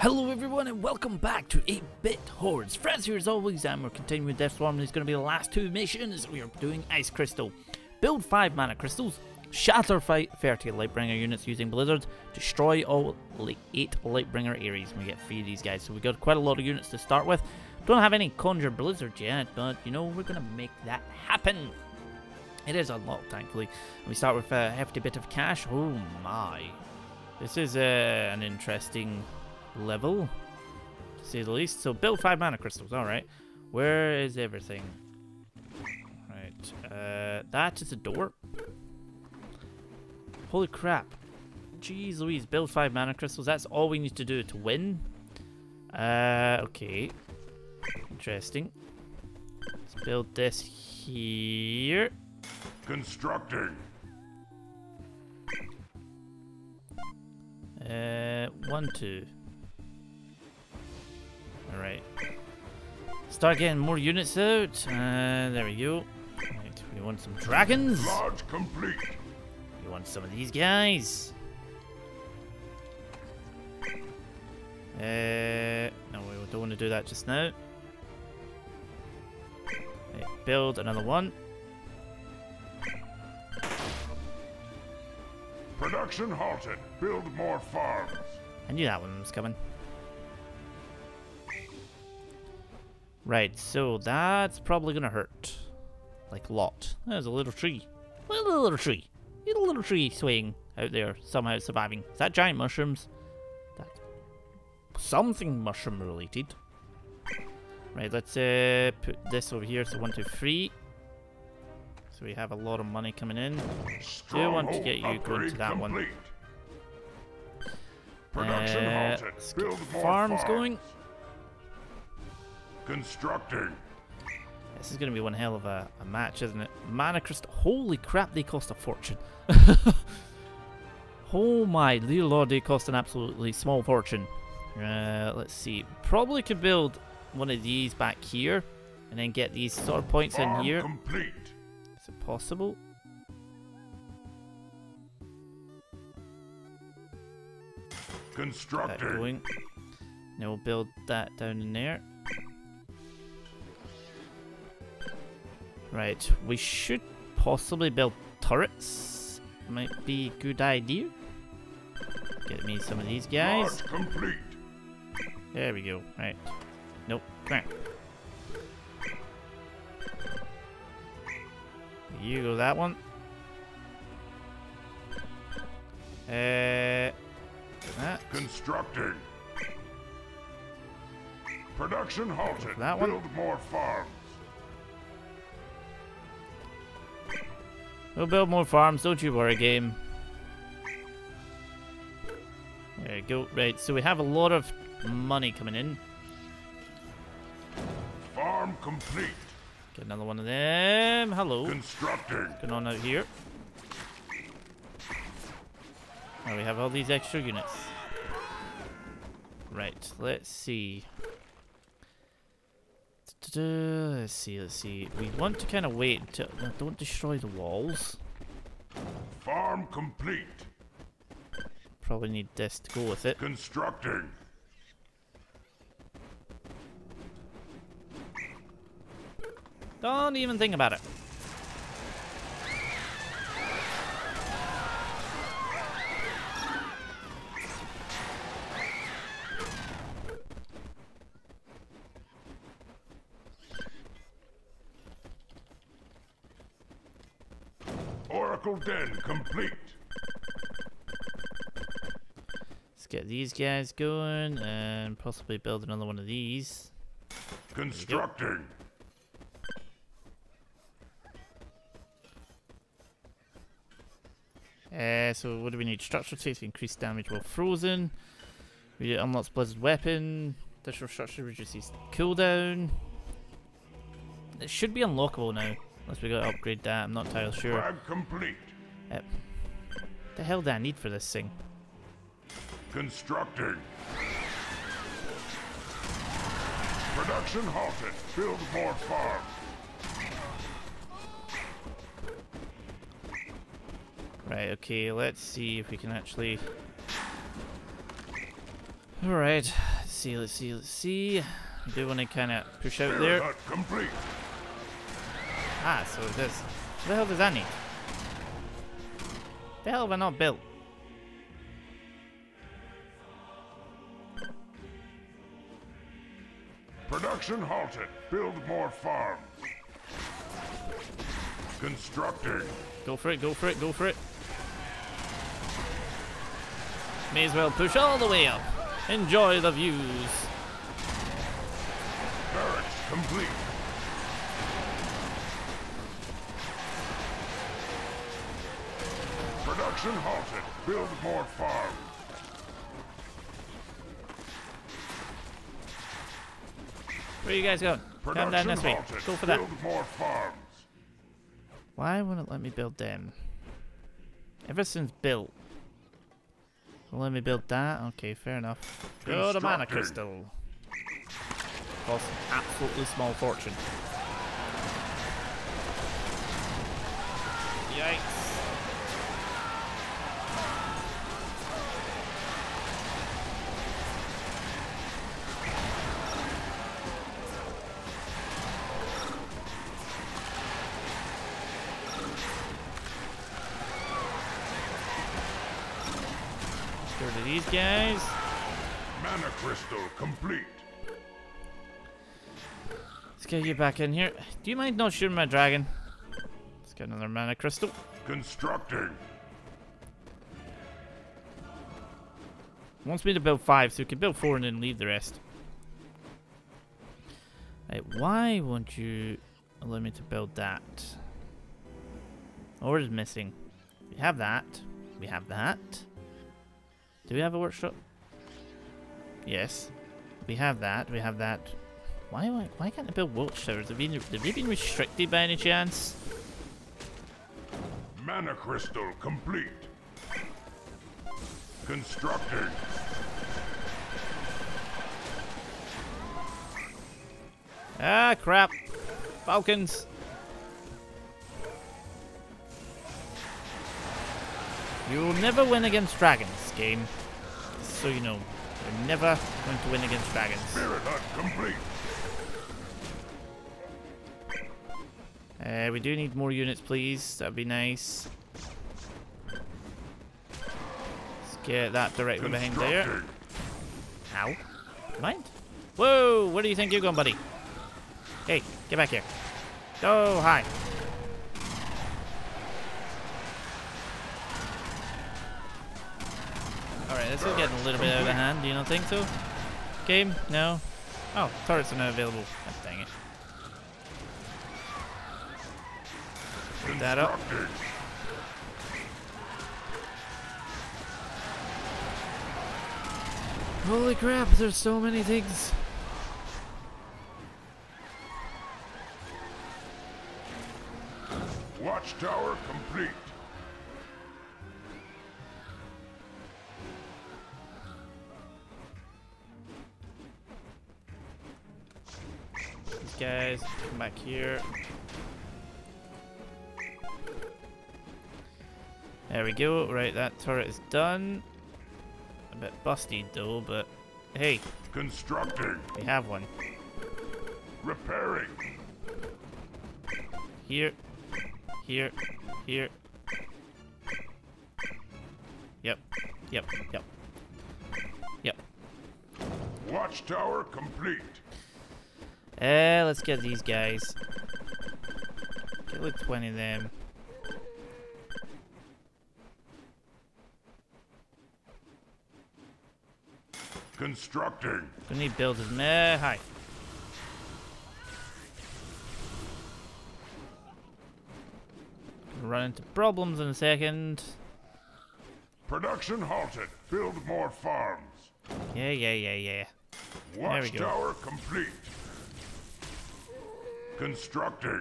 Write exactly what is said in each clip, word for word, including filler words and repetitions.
Hello everyone and welcome back to eight bit Hordes. Franz here as always, and we're continuing with Death Swarm. These are going to be the last two missions. We are doing Ice Crystal. Build five mana crystals. Shatter fight thirty Lightbringer units using Blizzard. Destroy all eight Lightbringer areas. And we get three of these guys. So we got quite a lot of units to start with. Don't have any Conjure Blizzard yet, but you know, we're going to make that happen. It is unlocked, thankfully. We start with a hefty bit of cash. Oh my. This is uh, an interesting level, to say the least. So build five mana crystals. All right, where is everything? Right, uh, that is a door. Holy crap! Jeez Louise, build five mana crystals. That's all we need to do to win. Uh, okay, interesting. Let's build this here. Constructing. Uh, one, two. Alright. Start getting more units out. Uh, there we go. Right, we want some dragons. Lodge complete. We want some of these guys. Uh, no, we don't want to do that just now. Right, build another one. Production halted. Build more farms. I knew that one was coming. Right, so that's probably gonna hurt. Like a lot. There's a little tree. Little little tree. Little little tree swaying out there, somehow surviving. Is that giant mushrooms? That's something mushroom related. Right, let's uh, put this over here. So one, two, three. So we have a lot of money coming in. Do want to get you going to that complete. one. Production Uh, halted. let's get Build more farms farms going. Constructing. This is going to be one hell of a, a match, isn't it? Mana crystal. Holy crap, they cost a fortune. Oh my dear lord, they cost an absolutely small fortune. Uh, let's see. Probably could build one of these back here and then get these sort of points Farm in here. Complete. Is it possible? That Constructing. going. Then we'll build that down in there. Right, we should possibly build turrets. Might be a good idea. Get me some of these guys. Lodge complete. There we go. Right. Nope. Come here. You go that one. Uh, that. Constructing. Production halted. That one. Build more farms. We'll build more farms, don't you worry, game. There you go. Right, so we have a lot of money coming in. Farm complete. Get another one of them. Hello. Constructing. Going on out here. Now we have all these extra units. Right, let's see. Let's see, let's see. We want to kind of wait until... Don't destroy the walls. Farm complete. Probably need this to go with it. Constructing. Don't even think about it. Oracle Den complete. Let's get these guys going and possibly build another one of these. Constructing. Uh, so what do we need? Structure takes increased damage while frozen. We unlocks Blizzard Weapon. Additional structure reduces cooldown. It should be unlockable now. Unless we gotta upgrade that, I'm not entirely sure. Flag complete. Uh, what the hell do I need for this thing? Constructing. Production halted. Build more farms. Right, okay, let's see if we can actually... Alright, see, let's see, let's see. I do want to kind of push out Spirit there. hut complete. Ah, so it does. What the hell does that need? The hell have I not built? Production halted. Build more farms. Constructing. Go for it, go for it, go for it. May as well push all the way up. Enjoy the views. Barracks complete. Production halted. Build more farms. Where are you guys going? Come down this way. halted. Go for that. Build more farms. Why won't it let me build them? Everything's built. Well, let me build that. Okay, fair enough. Go to mana crystal. Costs an absolutely small fortune. Yikes. Go to these guys. Mana crystal complete. Let's get you back in here. Do you mind not shooting my dragon? Let's get another mana crystal. Constructing. Wants me to build five, so we can build four and then leave the rest. Right, why won't you allow me to build that? Or is missing? We have that. We have that. Do we have a workshop? Yes. We have that. We have that. Why why, why can't I build watchtowers? Have, been, have they been restricted by any chance? Mana crystal complete. Constructing. Ah, crap. Falcons. You'll never win against dragons, game. Just so you know. You're never going to win against dragons. Spirit hut complete. Uh, we do need more units, please. That'd be nice. Let's get that directly behind there. Ow. Mind? Whoa! Where do you think you're going, buddy? Hey, get back here. Oh, hi. Alright, this is getting a little bit out of hand. Do you not think so? Game? No? Oh, turrets are now available. God dang it. Put that up. Holy crap, there's so many things. Watchtower complete. These guys, come back here. There we go. Right, that turret is done. A bit busted though, but hey, Constructing. we have one. Repairing. Here, here, here. Yep, yep, yep. Yep. Watchtower complete. Uh, let's get these guys. Get like twenty of them. Constructing. We need builders. Meh, hi. Run into problems in a second. Production halted. Build more farms. Yeah, yeah, yeah, yeah. There we go. Watchtower complete. Constructing.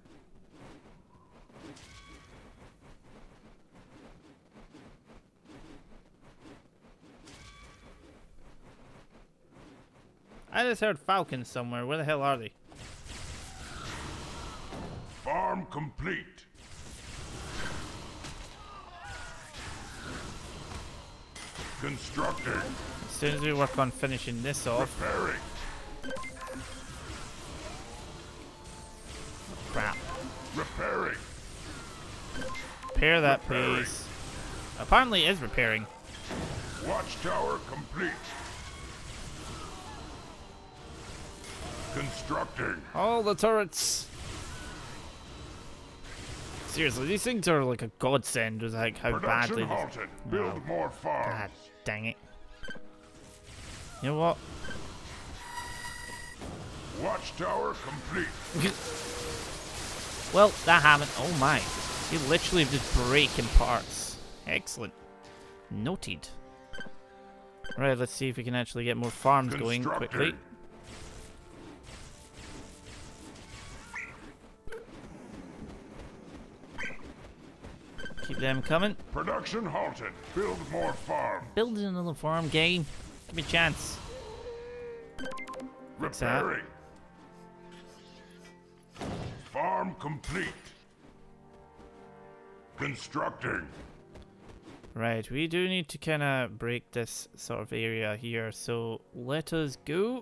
I just heard falcons somewhere. Where the hell are they? Farm complete. Constructing. soon as we work on finishing this off. Repairing. Crap. Repairing. Repair that, Repairing. please. Apparently it is repairing. Watchtower complete. Constructing. All the turrets. Seriously, these things are like a godsend with like how badly. Production This... halted. Build Oh. more farms. God dang it. You know what? Watchtower complete. Well, that happened. Oh my. You literally just break in parts. Excellent. Noted. Right, let's see if we can actually get more farms going quickly. Constructing. Keep them coming. Production halted. Build more farms. Building another farm game. Give me a chance. What's that? Repairing. Farm complete. Constructing. Right, we do need to kind of break this sort of area here, so let us go.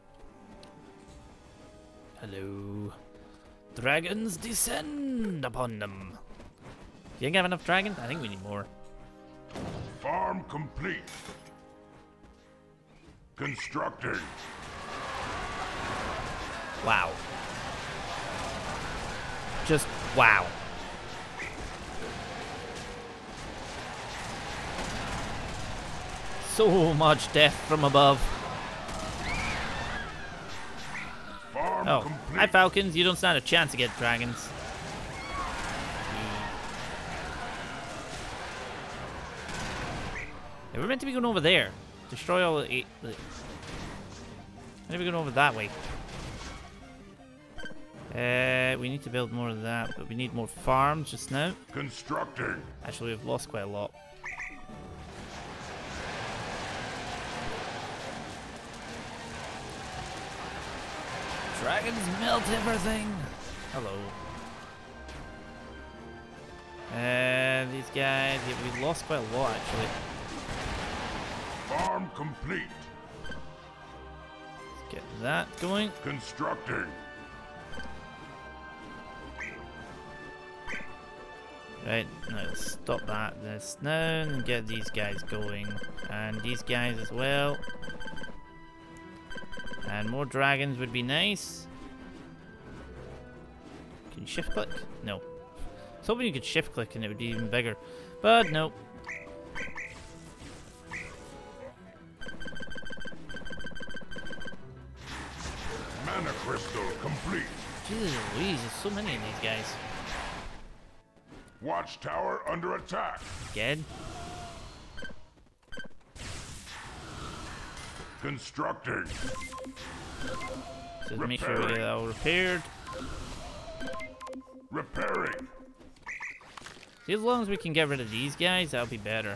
Hello. Dragons descend upon them. Do you think I have enough dragons? I think we need more. Farm complete. Constructing. Wow. Just wow. So much death from above. Farm Oh, complete. hi Falcons, you don't stand a chance against dragons. Yeah, we're meant to be going over there. Destroy all the eight. The... Maybe going over that way. Uh, we need to build more of that, but we need more farms just now. Constructing. Actually, we've lost quite a lot. Dragons melt everything. Hello. Uh, these guys, yeah, we lost quite a lot actually. Farm complete. Let's get that going. Constructing. Right, now let's stop that this now and get these guys going. And these guys as well. And more dragons would be nice. Can you shift click? No. I was hoping you could shift click and it would be even bigger. But no. Mana crystal complete. Jesus Louise, there's so many of these guys. Watchtower under attack. Again? Constructing. So make sure we get that all repaired. Repairing. See, as long as we can get rid of these guys, that'll be better.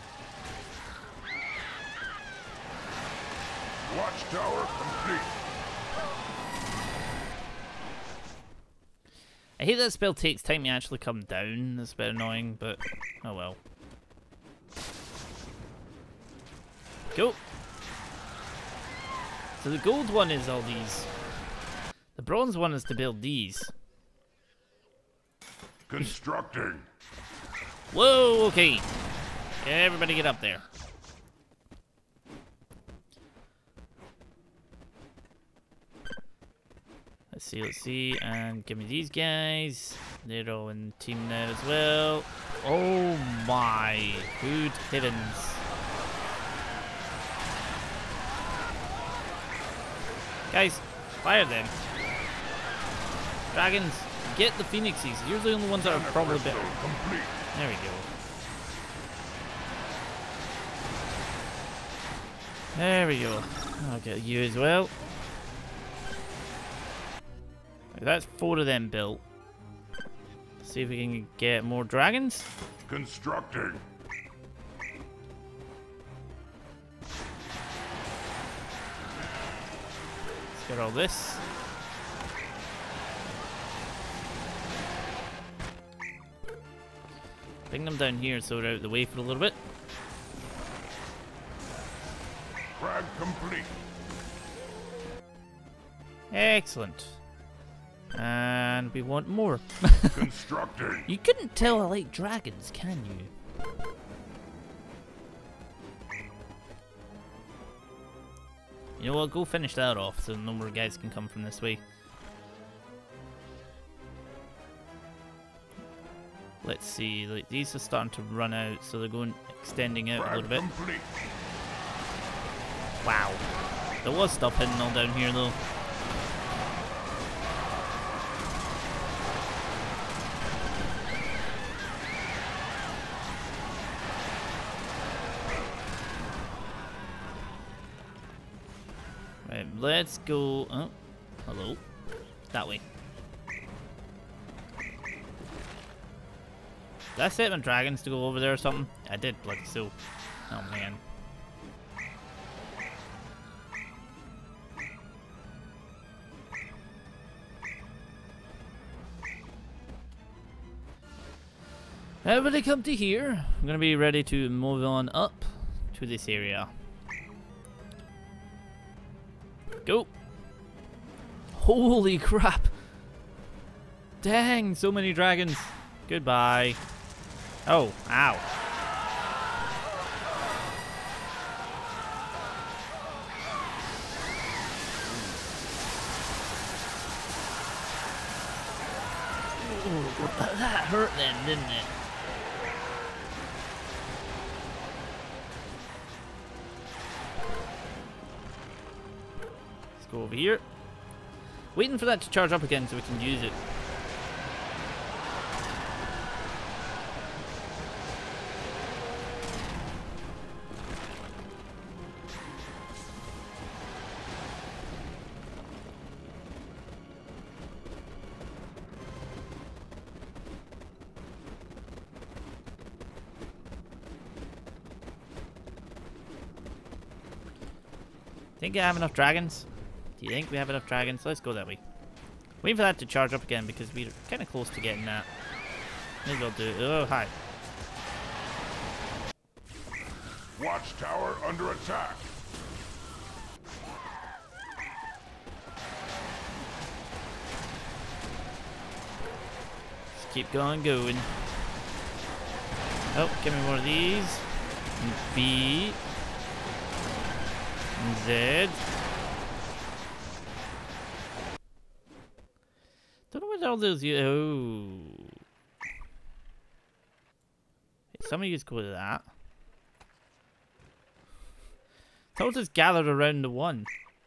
Watchtower complete. I hate that spell takes time to actually come down. That's a bit annoying, but oh well. Cool. So the gold one is all these. The bronze one is to build these. Constructing. Whoa, okay. Everybody get up there. Let's see, let's see, and give me these guys. They're all in the team now as well. Oh my, good heavens. Guys, fire them. Dragons, get the phoenixes. You're the only ones that are probably better. Complete. There we go. There we go. I'll get you as well. That's four of them built. See if we can get more dragons. Constructing. Let's get all this. Bring them down here so they're out of the way for a little bit. Frag complete. Excellent. And we want more. Constructing. You couldn't tell I like dragons, can you? You know what, go finish that off so no more guys can come from this way. Let's see, like these are starting to run out, so they're going extending out a little bit. Complete. Wow. There was stuff hidden all down here though. Right, let's go. Oh, hello. That way. Did I set my dragons to go over there or something? I did, bloody so. Oh man. Everybody come to here. I'm gonna be ready to move on up to this area. Go. Holy crap. Dang, so many dragons. Goodbye. Oh, ow. Ooh, that hurt then, didn't it? Let's go over here. Waiting for that to charge up again so we can use it. Think I have enough dragons? Do you think we have enough dragons? Let's go that way. Waiting for that to charge up again because we're kind of close to getting that. Maybe I'll do it. Oh, hi. Watchtower under attack. Just keep going, going. Oh, give me more of these. B. Z. Don't know what all those you. Oh. Some of you go to that. Told us gathered around the one.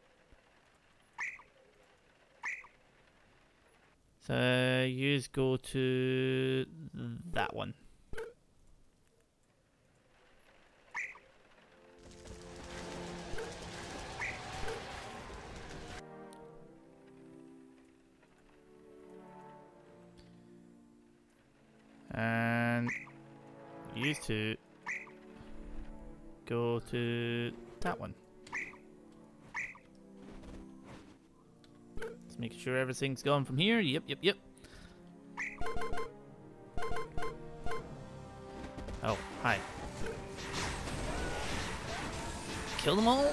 So you go to that one. And use to go to that one. Let's make sure everything's going from here. Yep, yep, yep. Oh, hi. Kill them all.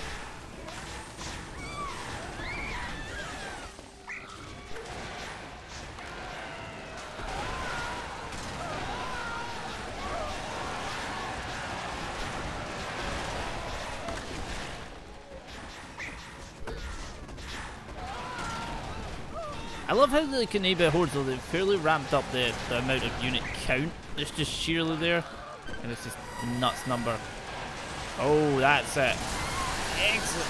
I love how the Kaneba hordes, though, they've fairly ramped up the, the amount of unit count that's just sheerly there. And it's just a nuts number. Oh, that's it. Excellent.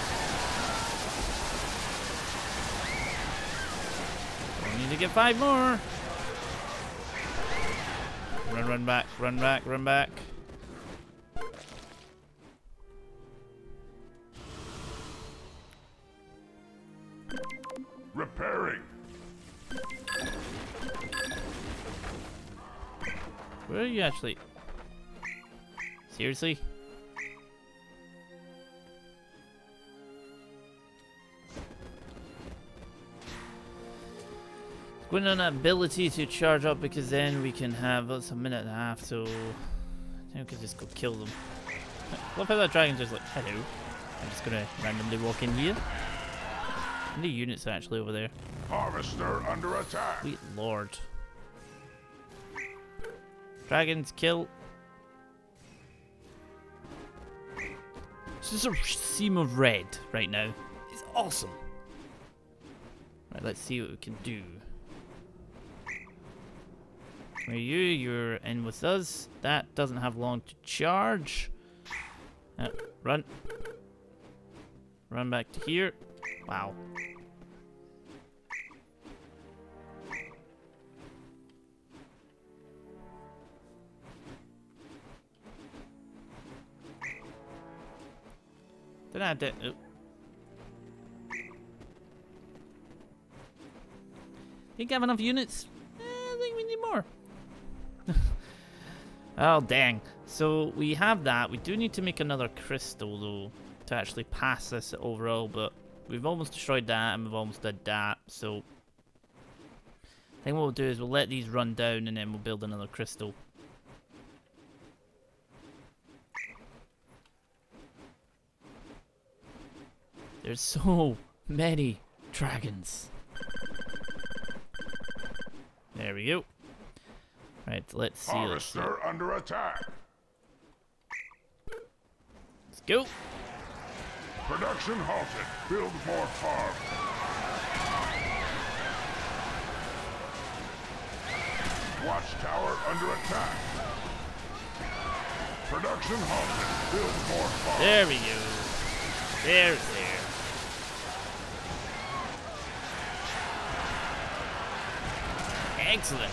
We need to get five more. Run, run back, run back, run back. Repairing. Where are you actually? Seriously? Going on ability to charge up because then we can have, well, it's a minute and a half, so I think we can just go kill them. Love how that dragon just like, hello. I'm just gonna randomly walk in here. How many units are actually over there? Harvester under attack. Sweet lord. Dragons kill. This is a seam of red right now. It's awesome. Right, let's see what we can do. Where you? You're in with us. That doesn't have long to charge. Uh, run. Run back to here. Wow. Did I have to? Oh. Think I have enough units? Eh, I think we need more. Oh, dang. So we have that. We do need to make another crystal, though, to actually pass this overall, but we've almost destroyed that, and we've almost did that, so I think what we'll do is we'll let these run down, and then we'll build another crystal. There's so many dragons. There we go. Right, let's see. Let's see. Harvester under attack. Let's go. Production halted. Build more farm. Watchtower under attack. Production halted. Build more farm. There we go. There's there. Excellent.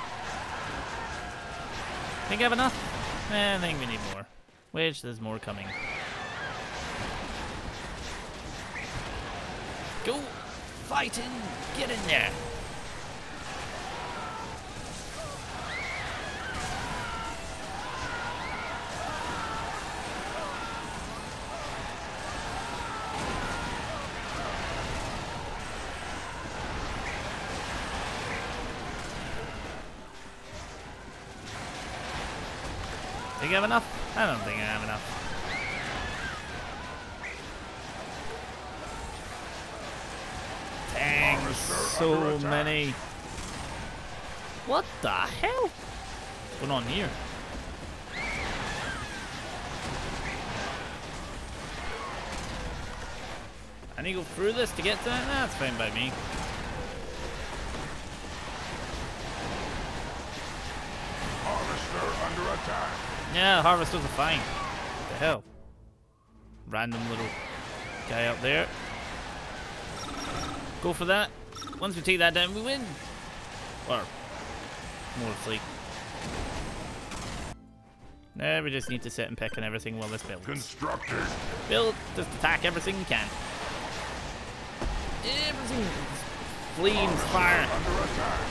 Think I have enough? Eh, I think we need more. Which there's more coming. Go! Fighting! Get in there! Think I have enough? I don't think I have enough. Dang, so many. What the hell? What's going on here? I need to go through this to get to that? That's fine by me. Harvester under attack. Yeah, harvesters are fine. What the hell? Random little guy up there. Go for that. Once we take that down, we win. Or more like. Now we just need to sit and pick on everything while this builds. Constructed. Build, just attack everything you can. Everything. Flames, fire. Under attack.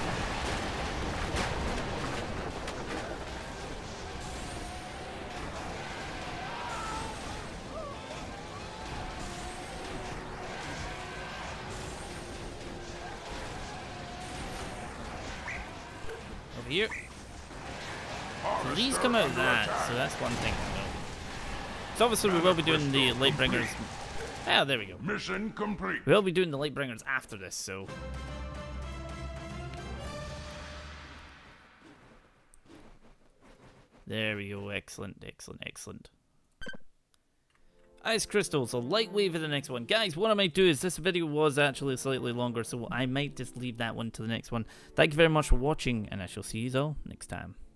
Over here. So these come out of that, so that's one thing to know. So obviously we will be doing the Lightbringers. Ah, there we go. Mission complete. We'll be doing the Lightbringers after this, so. There we go. Excellent, excellent, excellent. Ice Crystal, so Lightwave for the next one. Guys, what I might do is this video was actually slightly longer, so I might just leave that one to the next one. Thank you very much for watching, and I shall see you all next time.